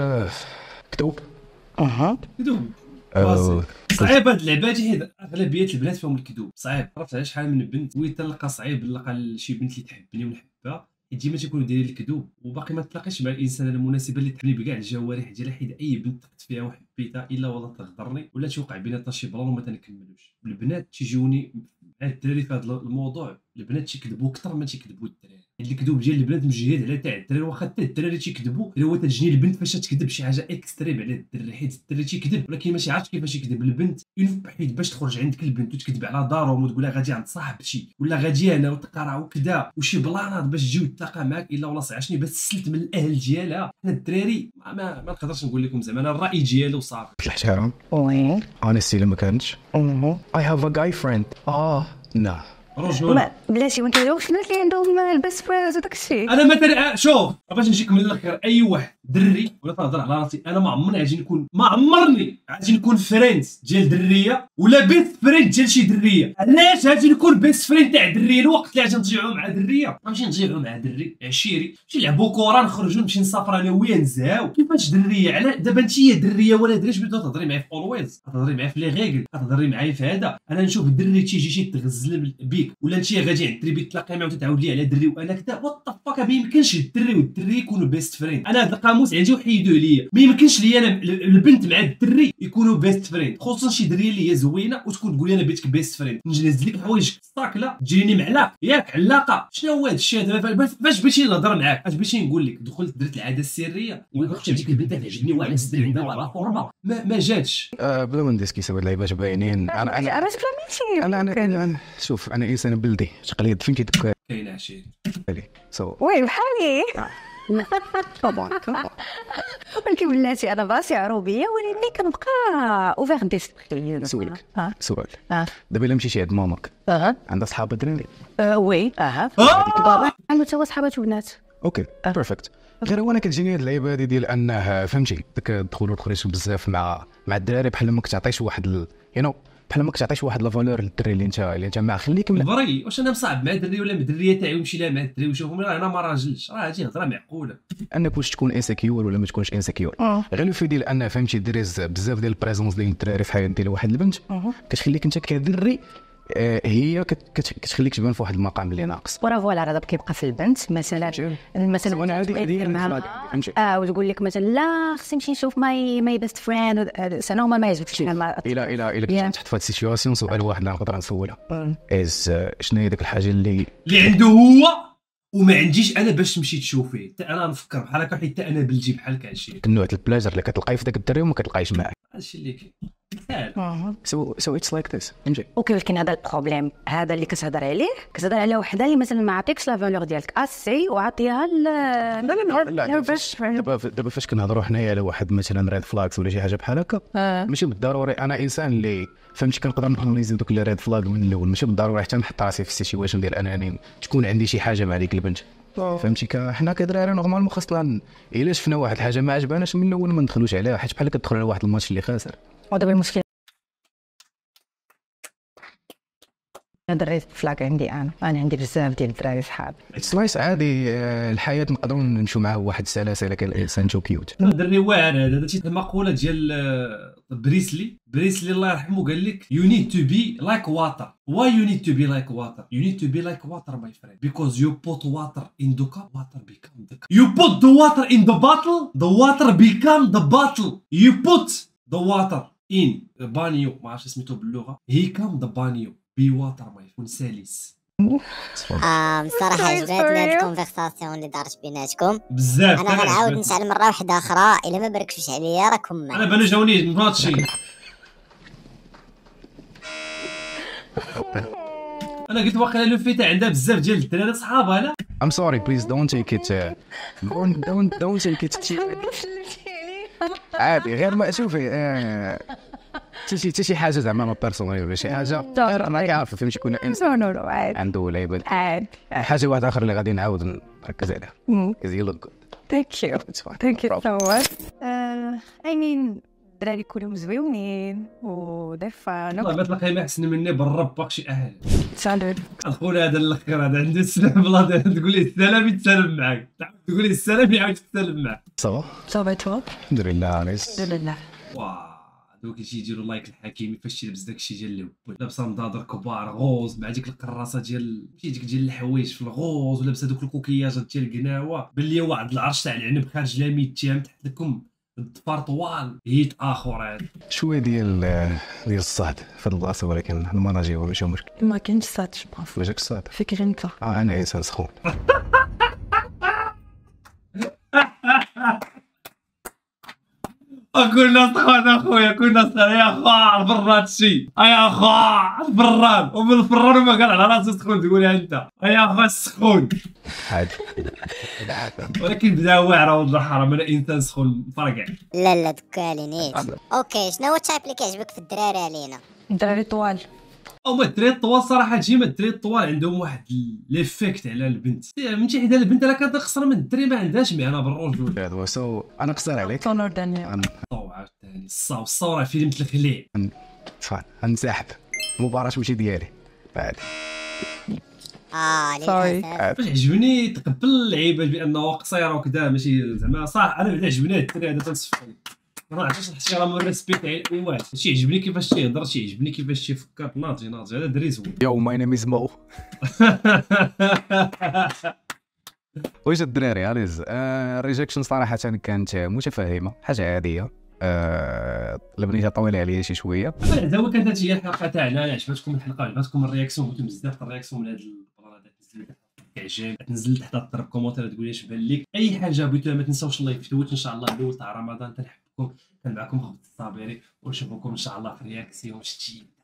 كذوب كذوب صعيب هاد اللعبه هادي حيت اغلبيه البنات فيهم الكذوب صعيب. عرفت على شحال من بنت ويتلقى صعيب نلقى شي بنت اللي تحبني ونحبها ديما تيكونوا دايرين الكذوب وباقي ما تلاقيش مع الانسان المناسبه اللي تحبني بكاع الجوارح ديالها. حيت اي بنت ثقت فيها وحبيتها الا والله تغدرني ولا توقع بيناتنا شي بلان وما تنكملوش. البنات تيجوني مع الدراري في هذا الموضوع. البنات تيكذبوا اكثر ما تيكذبوا الدراري. الكذوب ديال البنات مجهد على تاع الدراري واخا حتى الدراري تيكذبوا الا هو تجني البنت فاش تكذب شي حاجه اكستريم على الدري. حيت الدري تيكذب ولكن ماشي عارف كيفاش يكذب. البنت حيت باش تخرج عندك البنت وتكذب على دارهم وتقول لها غادي عند صاحبتي ولا غادي انا وتقرا وكذا وشي بلانات باش تجيو تلاقى معاك الا والله صعشني باش تسلت من الاهل ديالها. حنا الدراري ما نقدرش نقول لكم زعما انا الراي ديالي وصافي. الاحترام وي اونستي ما كانش I have a guy friend لا رجل بلاتي ما كيديروش الناس اللي عندهم البيست فريندز وداك الشيء. انا مثلا شوف باش نجيك من الاخر اي واحد دري ولا تهضر على راسي انا ما عمرني غادي نكون فريندز ديال دريه ولا بيست فريند ديال شي دريه. علاش غادي نكون بيست فريند تاع دريه الوقت اللي غادي نضيعوا مع دريه غنمشي نضيعوا مع دري عشيري نمشي نلعبوا كره نخرجوا نمشي نسافر انا وياه نزهاو. كيفاش دريه على دابا انت دريه ولا دريش بدات تهضري معايا في اولويز تهضري معايا في لي ريغل تهضري معايا في هذا. انا نشوف دري تيجي شي تغزل بيك ولا انت غادي عند الدري تلاقي معاه وتتعاود ليه على دري وانا كذا وات ذا فاك. ما يمكنش الدري والدري يكونوا بيست فريند. انا هذا القاموس عندي وحيدوه ليا. ما يمكنش لي انا البنت مع الدري يكونوا بيست فريند خصوصا شي دريه اللي هي زوينه وتكون تقول لي انا بيتك بيست فريند. نجلس لك حوايج لا تجيني معلاق ياك علاقه. شنو هو هذا الشيء دابا فاش بغيتي نهضر معاك اش بغيتي نقول لك دخلت درت العاده السريه وقلت ديك البنت تعجبني وعلى السر عندها وعلى فورما ما جاتش بلا ما ندير كيساوي اللعيبات باينين. انا شوف انا انسان بلدي تقليد فهمتي دوك كاين عشيري وي بحالي طبعا ولكن بلاتي انا باسي عروبيه ولكن كنبقى اوفير ديسبري. نسولك سؤال دابا الا مشيتي عند ماماك عندها صحاب دراري؟ وي بابا عنده تا هو صحابات وبنات. اوكي بيرفكت. غير هو انا كتجيني هاد اللعيبه هادي ديال انه فهمتي داك الدخول والخروج بزاف مع الدراري بحال ما كتعطيش واحد بحال ما كتعطيش واحد لا فالور للدري اللي انت معاه. خليك من فري واش انا مصعب مع دري ولا مدريه تاعي ونمشي لها مع الدري وشوفهم انا ما راجلش، راه هادي هضره معقوله. انك واش تكون انسكيور ولا ما تكونش انسكيور. غير لو في ديال ان فهمتي دريز بزاف ديال البريزونس ديال الدراري في حياه ديال واحد البنت كتخليك انت كدري هي كتخليك تبان في واحد المقام اللي ناقص. وراه فوالا راه كيبقى في البنت مثلا وانا عادي وتقول لك مثلا لا خصني نمشي نشوف ماي بيست فريند سي نورمال ما يعجبكش الى كنت تحت في هاد السيتواسيون. سؤال واحد اللي نقدر نسولها شنو هي ديك الحاجه اللي عنده هو وما عنديش انا باش تمشي تشوفيه. حتى انا نفكر بحال هكا حيت انا بلجي بحال كاشي النوع ديال البلاجر اللي كتلقاي في داك الدري وما كتلقايش معاه. هادشي اللي كاين. سو اتس لايك ذس فهمتي. اوكي ولكن هذا البروبليم هذا اللي كتهضر عليه على وحده اللي مثلا ما عطيكش لا فالور ديالك اسي وعطيها لا دابا فاش كنهضروا حنايا على واحد مثلا ريد فلاكس ولا شي حاجه بحال هكا ماشي بالضروري انا انسان اللي فهمتي كنقدر ناناليزي دوك لي ريد فلاك من الاول. ماشي بالضروري حتى نحط راسي في السيتويشن ديال انني تكون عندي شي حاجه مع ديك البنت فهمتي. حنا كدراري نورمالمون خاصنا الا شفنا واحد الحاجه ما عجباناش من الاول ما ندخلوش عليها حيت بحال كتدخل على واحد الماتش اللي خاسر. ودابا المشكل دريت فلاك انا عندي بزاف ديال الدراري صحاب سلايس عادي. الحياه نقدروا نمشوا معاه واحد السلاسل كان الانسان تو كيوت. دري واعر هذا شي مقوله ديال بريسلي الله يرحمه قال لك you need to be like water. why you need to be like water? you need to be like water my friend because you put water in the cup water become the cup. you put the water in the bottle the water become the bottle. you put the water in بانيو ما عرفتش سميتو باللغه he come the بانيو بي واتر ما يكون سلس. صراحه عجبتني هاد الكونفرساسيون اللي دارت بيناتكم بزاف. انا غنعاود نسال مره واحده اخرى الا ما بركشوش عليا راكم معايا. انا بانو جاوني من هاد الشيء. انا قلت واقيلا لوفيتا عندها بزاف ديال الدراري صحابها. لا I'm sorry please don't take it don't take it عادي. غير ما شوفي حتى شي حاجه زعما ما بيرسونيل ولا شي حاجه غير ما عارف فهمتي كنا انسان عنده ليبل حاجه واحده اخرى اللي غادي نعاود نركز عليها كاز يو لوك جود. ثانك يو سو ماتش. اي مين الدراري كلهم زويونين ودفا والله ما تلقاي ما احسن مني بالرب باقشي اهل سالود. الخول هذا الاخر هذا عنده السلام بلا تقول لي السلام يتسلم معاك تقول لي السلام يعاود يتسلم معاك. صافا تو الحمد لله نايس الحمد لله. واه دوك يجي يديروا لايك الحكيمي فاش تلبس داكشي ديال الهبول لابسه نضاضر كبار غوز مع ديك القراصه ديال ديك ديال الحوايج في الغوز ولابسه دوك الكوكياجات ديال القناوه باللي واحد العرش تاع العنب خارج لا ميتام تحت لكم الضفار طوال هيت اخر هذا شويه ديال الصاد في البلاصه ولكن المناجي ماشي مشكل ما كاينش صاد ما جاكش صاد فكر انت. انا انسان سخون. كنا سخون اخويا كنا سخون يا خا الفران شي يا خا الفران ومن الفران وما قال على راسي سخون تقولها انت يا خا السخون عادي. ولكن بدا واعره والله حرام انا انسان سخون فرقع. لا دوكالي نيت. اوكي شنو هو التايب اللي كيعجبك في الدراري علينا؟ الدراري طوال او ما الدراري الطوال صراحه ديما الدراري الطوال عندهم واحد ليفيكت على البنت من شي حدا البنت راه كتقصر من الدري ما عندهاش معنى بالرجوله. هذا سو انا قصير عليك تونور دانيال عاوتاني الصوره فيلم الخليع صافي غنسحب المباراه ماشي ديالي عادي. باش عجبني تقبل اللعيبه بانه قصير وكذا ماشي زعما صح. انا بعدا عجبني هاد الدري هذا تنصفي ما عرفتش الاحترام والريسبي تاع اي واحد. شي يعجبني كيفاش تيهضر شي يعجبني كيفاش تيفكر ناضي هذا دري زوين. يو ماي نيم از مو. واش الدراري عزيز الريجكشن صراحه كانت متفهمه حاجه عاديه. لبنيتها طويله عليا شي شويه. هو كانت هي الحلقه تاعنا. عجبتكم الحلقه عجبتكم الرياكسيون قلتوا بزاف الرياكسيون من هذا البلان هذا كيعجب تنزل تحت الضرب كومونتير تقول لي اش بان لك اي حاجه بغيتوها ما تنساوش اللايك في تويتش ان شاء الله الاول تاع رمضان تنحبكم كان معكم خبز الصابري ونشوفكم ان شاء الله في رياكسيون جديد.